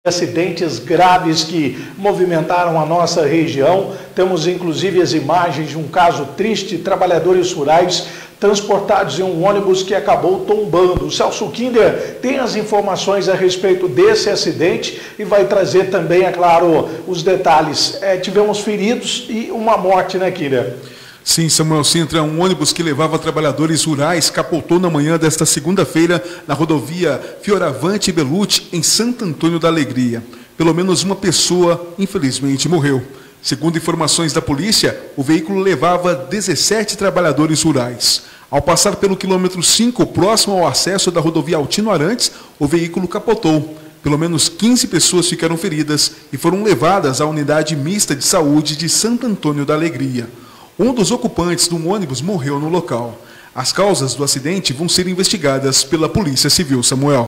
Acidentes graves que movimentaram a nossa região. Temos inclusive as imagens de um caso triste, trabalhadores rurais transportados em um ônibus que acabou tombando. O Celso Kinder tem as informações a respeito desse acidente e vai trazer também, é claro, os detalhes. Tivemos feridos e uma morte, né, Kinder? Sim, Samuel Sintra, um ônibus que levava trabalhadores rurais capotou na manhã desta segunda-feira na rodovia Fioravante Belucci, em Santo Antônio da Alegria. Pelo menos uma pessoa, infelizmente, morreu. Segundo informações da polícia, o veículo levava 17 trabalhadores rurais. Ao passar pelo quilômetro 5, próximo ao acesso da rodovia Altino Arantes, o veículo capotou. Pelo menos 15 pessoas ficaram feridas e foram levadas à unidade mista de saúde de Santo Antônio da Alegria. Um dos ocupantes do ônibus morreu no local. As causas do acidente vão ser investigadas pela Polícia Civil, Samuel.